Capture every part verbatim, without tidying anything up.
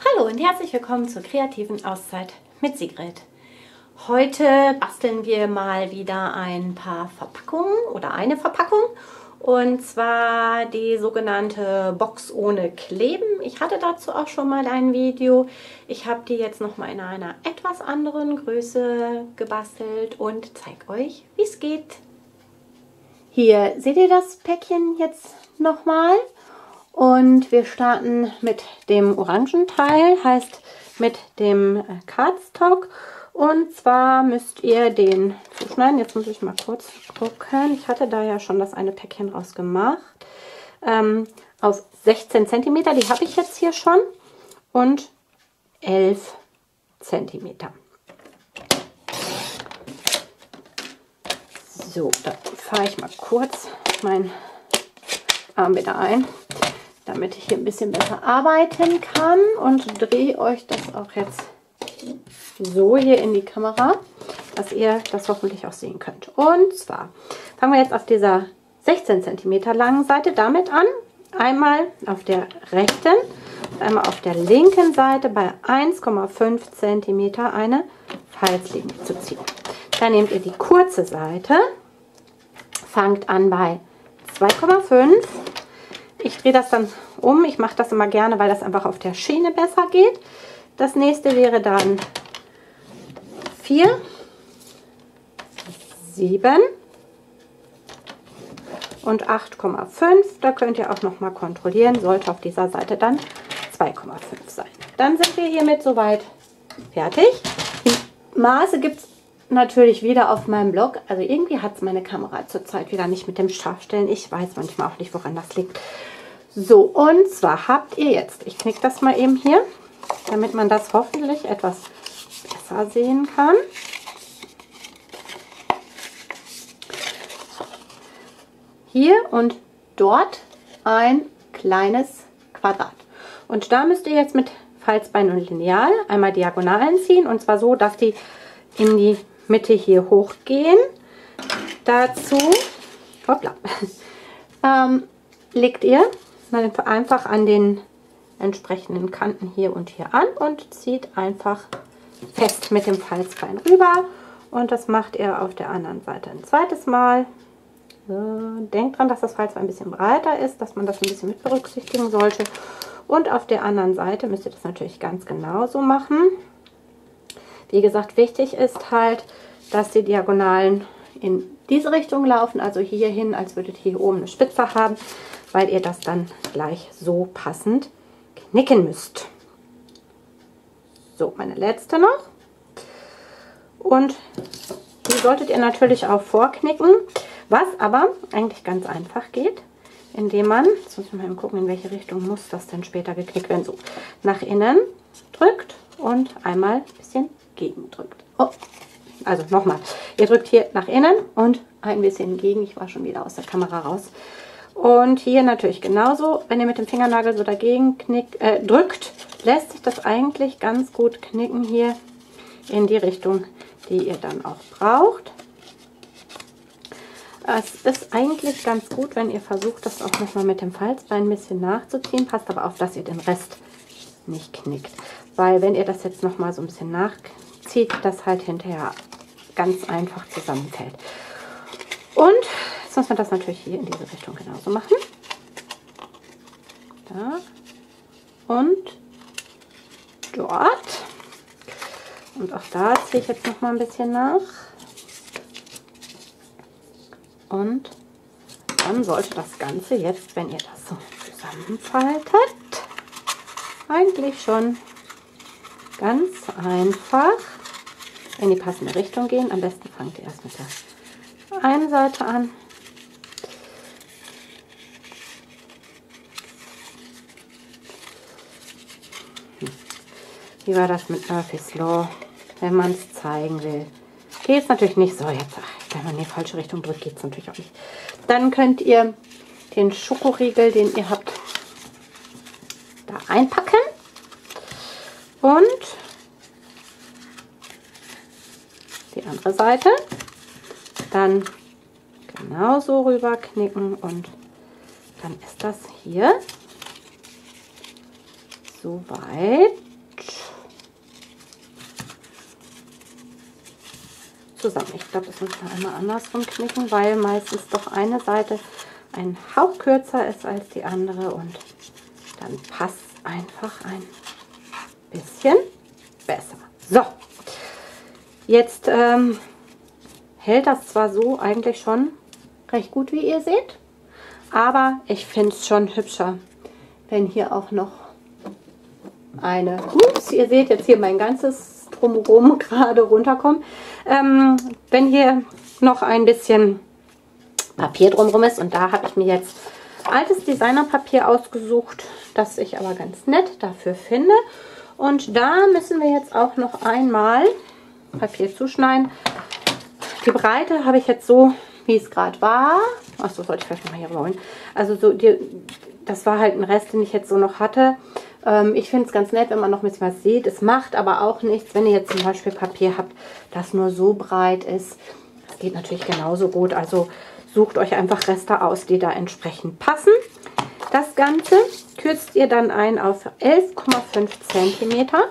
Hallo und herzlich willkommen zur kreativen Auszeit mit Sigrid. Heute basteln wir mal wieder ein paar Verpackungen oder eine Verpackung, und zwar die sogenannte Box ohne Kleben. Ich hatte dazu auch schon mal ein Video. Ich habe die jetzt noch mal in einer etwas anderen Größe gebastelt und zeige euch, wie es geht. Hier seht ihr das Päckchen jetzt nochmal. Und wir starten mit dem orangen Teil, heißt mit dem Cardstock. Und zwar müsst ihr den zuschneiden. Jetzt muss ich mal kurz gucken. Ich hatte da ja schon das eine Päckchen rausgemacht. Ähm, auf sechzehn Zentimeter, die habe ich jetzt hier schon. Und elf Zentimeter. So, da fahre ich mal kurz meinen Arm wieder ein, damit ich hier ein bisschen besser arbeiten kann, und drehe euch das auch jetzt so hier in die Kamera, dass ihr das hoffentlich auch sehen könnt. Und zwar fangen wir jetzt auf dieser sechzehn Zentimeter langen Seite damit an, einmal auf der rechten und einmal auf der linken Seite bei eins Komma fünf Zentimeter eine Falzlinie zu ziehen. Dann nehmt ihr die kurze Seite, fangt an bei zwei Komma fünf. Ich drehe das dann um. Ich mache das immer gerne, weil das einfach auf der Schiene besser geht. Das nächste wäre dann vier, sieben und acht Komma fünf. Da könnt ihr auch noch mal kontrollieren. Sollte auf dieser Seite dann zwei Komma fünf sein. Dann sind wir hiermit soweit fertig. Die Maße gibt es natürlich wieder auf meinem Blog. Also irgendwie hat es meine Kamera zurzeit wieder nicht mit dem Scharfstellen. Ich weiß manchmal auch nicht, woran das liegt. So, und zwar habt ihr jetzt, ich knicke das mal eben hier, damit man das hoffentlich etwas besser sehen kann. Hier und dort ein kleines Quadrat. Und da müsst ihr jetzt mit Falzbein und Lineal einmal Diagonalen ziehen, und zwar so, dass die in die Mitte hier hochgehen. Dazu hoppla, ähm, legt ihr einfach an den entsprechenden Kanten hier und hier an und zieht einfach fest mit dem Falzbein rüber, und das macht ihr auf der anderen Seite ein zweites Mal. So, denkt dran, dass das Falzbein ein bisschen breiter ist, dass man das ein bisschen mit berücksichtigen sollte, und auf der anderen Seite müsst ihr das natürlich ganz genauso machen. Wie gesagt, wichtig ist halt, dass die Diagonalen in diese Richtung laufen, also hier hin, als würdet ihr hier oben eine Spitze haben, weil ihr das dann gleich so passend knicken müsst. So, meine letzte noch. Und die solltet ihr natürlich auch vorknicken, was aber eigentlich ganz einfach geht, indem man, jetzt muss ich mal gucken, in welche Richtung muss das denn später geknickt werden, so, nach innen drückt und einmal ein bisschen gegendrückt. Oh, also nochmal, ihr drückt hier nach innen und ein bisschen gegen, ich war schon wieder aus der Kamera raus. Und hier natürlich genauso, wenn ihr mit dem Fingernagel so dagegen knick, äh, drückt, lässt sich das eigentlich ganz gut knicken hier in die Richtung, die ihr dann auch braucht. Es ist eigentlich ganz gut, wenn ihr versucht, das auch nochmal mit dem Falzbein ein bisschen nachzuziehen. Passt aber auf, dass ihr den Rest nicht knickt. Weil wenn ihr das jetzt nochmal so ein bisschen nachzieht, das halt hinterher ganz einfach zusammenfällt. Und jetzt muss man das natürlich hier in diese Richtung genauso machen. Da und dort. Und auch da ziehe ich jetzt noch mal ein bisschen nach. Und dann sollte das Ganze jetzt, wenn ihr das so zusammenfaltet, eigentlich schon ganz einfach in die passende Richtung gehen. Am besten fangt ihr erst mit der einen Seite an. Wie war das mit Murphy's Law, wenn man es zeigen will? Geht es natürlich nicht so. Jetzt, ach, wenn man in die falsche Richtung drückt, geht es natürlich auch nicht. Dann könnt ihr den Schokoriegel, den ihr habt, da einpacken und die andere Seite dann genauso rüber knicken, und dann ist das hier soweit zusammen. Ich glaube, das müssen wir einmal andersrum knicken, weil meistens doch eine Seite ein Hauch kürzer ist als die andere und dann passt einfach ein bisschen besser. So, jetzt ähm, hält das zwar so eigentlich schon recht gut, wie ihr seht, aber ich finde es schon hübscher, wenn hier auch noch eine, ups, ihr seht jetzt hier mein ganzes Drumherum gerade runterkommt, ähm, wenn hier noch ein bisschen Papier drumherum ist, und da habe ich mir jetzt altes Designerpapier ausgesucht, das ich aber ganz nett dafür finde. Und da müssen wir jetzt auch noch einmal Papier zuschneiden. Die Breite habe ich jetzt so, wie es gerade war. Achso, sollte ich vielleicht noch mal hier rollen. Also so, die, das war halt ein Rest, den ich jetzt so noch hatte. Ähm, ich finde es ganz nett, wenn man noch ein bisschen was sieht. Es macht aber auch nichts, wenn ihr jetzt zum Beispiel Papier habt, das nur so breit ist. Das geht natürlich genauso gut. Also sucht euch einfach Reste aus, die da entsprechend passen. Das Ganze kürzt ihr dann ein auf elf Komma fünf Zentimeter.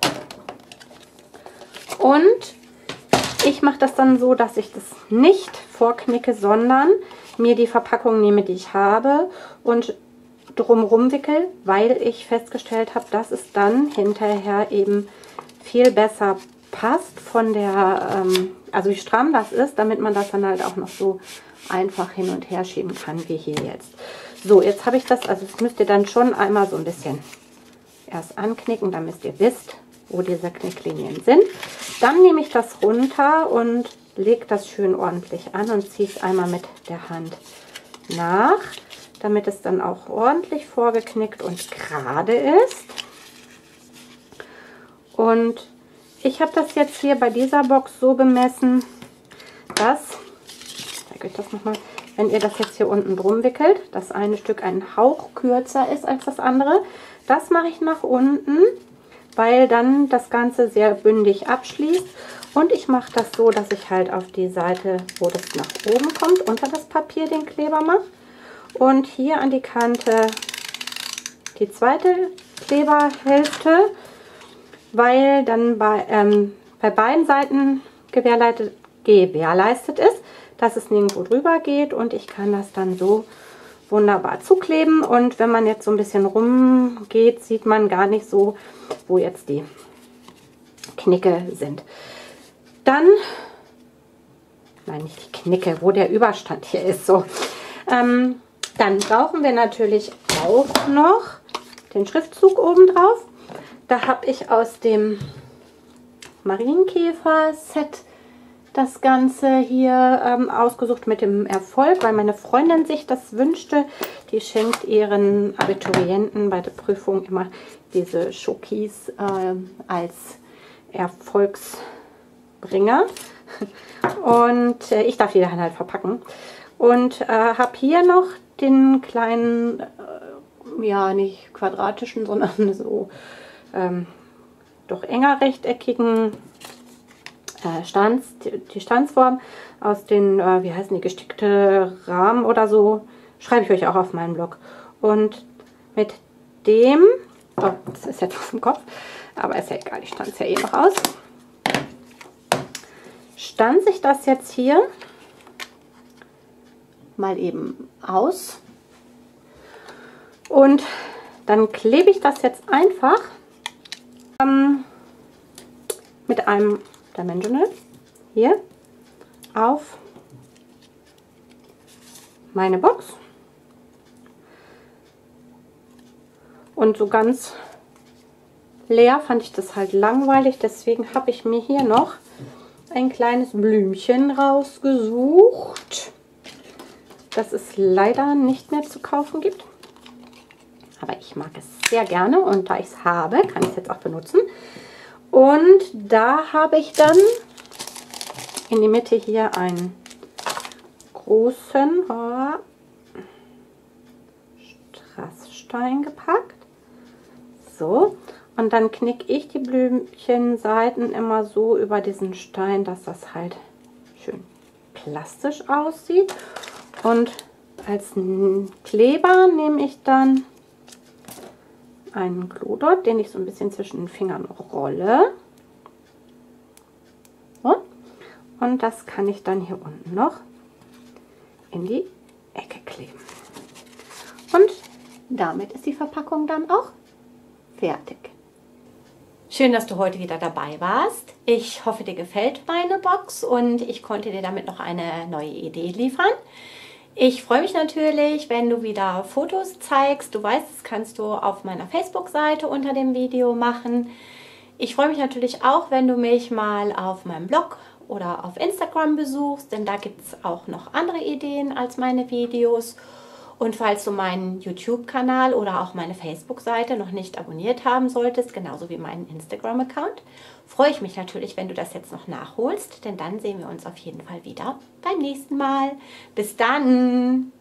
Und ich mache das dann so, dass ich das nicht vorknicke, sondern mir die Verpackung nehme, die ich habe, und drumherum wickel, weil ich festgestellt habe, dass es dann hinterher eben viel besser passt von der, ähm, also wie stramm das ist, damit man das dann halt auch noch so einfach hin und her schieben kann, wie hier jetzt. So, jetzt habe ich das, also das müsst ihr dann schon einmal so ein bisschen erst anknicken, damit ihr wisst, wo diese Knicklinien sind. Dann nehme ich das runter und lege das schön ordentlich an und ziehe es einmal mit der Hand nach, damit es dann auch ordentlich vorgeknickt und gerade ist. Und ich habe das jetzt hier bei dieser Box so bemessen, dass, ich zeige euch das nochmal, wenn ihr das jetzt hier unten drum wickelt, das eine Stück ein Hauch kürzer ist als das andere. Das mache ich nach unten, weil dann das Ganze sehr bündig abschließt. Und ich mache das so, dass ich halt auf die Seite, wo das nach oben kommt, unter das Papier den Kleber mache. Und hier an die Kante die zweite Kleberhälfte, weil dann bei, ähm, bei beiden Seiten gewährleistet, gewährleistet ist, dass es nirgendwo drüber geht, und ich kann das dann so wunderbar zukleben. Und wenn man jetzt so ein bisschen rumgeht, sieht man gar nicht so, wo jetzt die Knicke sind. Dann, nein, nicht die Knicke, wo der Überstand hier ist. So, ähm, dann brauchen wir natürlich auch noch den Schriftzug oben drauf. Da habe ich aus dem Marienkäfer-Set das Ganze hier ähm, ausgesucht mit dem Erfolg, weil meine Freundin sich das wünschte. Die schenkt ihren Abiturienten bei der Prüfung immer diese Schokis äh, als Erfolgsbringer. Und äh, ich darf die dann halt verpacken. Und äh, habe hier noch den kleinen, äh, ja nicht quadratischen, sondern so ähm, doch enger rechteckigen Äh, Stanz, die, die Stanzform aus den, äh, wie heißen die, gestickte Rahmen oder so, schreibe ich euch auch auf meinen Blog. Und mit dem, oh, das ist jetzt auf dem Kopf, aber ist ja egal, ich stanze ja eh noch aus, stanze ich das jetzt hier mal eben aus und dann klebe ich das jetzt einfach ähm, mit einem Dimensional hier auf meine Box, und so ganz leer fand ich das halt langweilig, deswegen habe ich mir hier noch ein kleines Blümchen rausgesucht, das es leider nicht mehr zu kaufen gibt, aber ich mag es sehr gerne, und da ich es habe, kann ich es jetzt auch benutzen. Und da habe ich dann in die Mitte hier einen großen oh, Strassstein gepackt. So, und dann knicke ich die Blümchenseiten immer so über diesen Stein, dass das halt schön plastisch aussieht. Und als Kleber nehme ich dann einen Glue-Dot, den ich so ein bisschen zwischen den Fingern rolle. So. Und das kann ich dann hier unten noch in die Ecke kleben. Und damit ist die Verpackung dann auch fertig. Schön, dass du heute wieder dabei warst. Ich hoffe, dir gefällt meine Box und ich konnte dir damit noch eine neue Idee liefern. Ich freue mich natürlich, wenn du wieder Fotos zeigst. Du weißt, das kannst du auf meiner Facebook-Seite unter dem Video machen. Ich freue mich natürlich auch, wenn du mich mal auf meinem Blog oder auf Instagram besuchst, denn da gibt es auch noch andere Ideen als meine Videos. Und falls du meinen YouTube-Kanal oder auch meine Facebook-Seite noch nicht abonniert haben solltest, genauso wie meinen Instagram-Account, freue ich mich natürlich, wenn du das jetzt noch nachholst, denn dann sehen wir uns auf jeden Fall wieder beim nächsten Mal. Bis dann!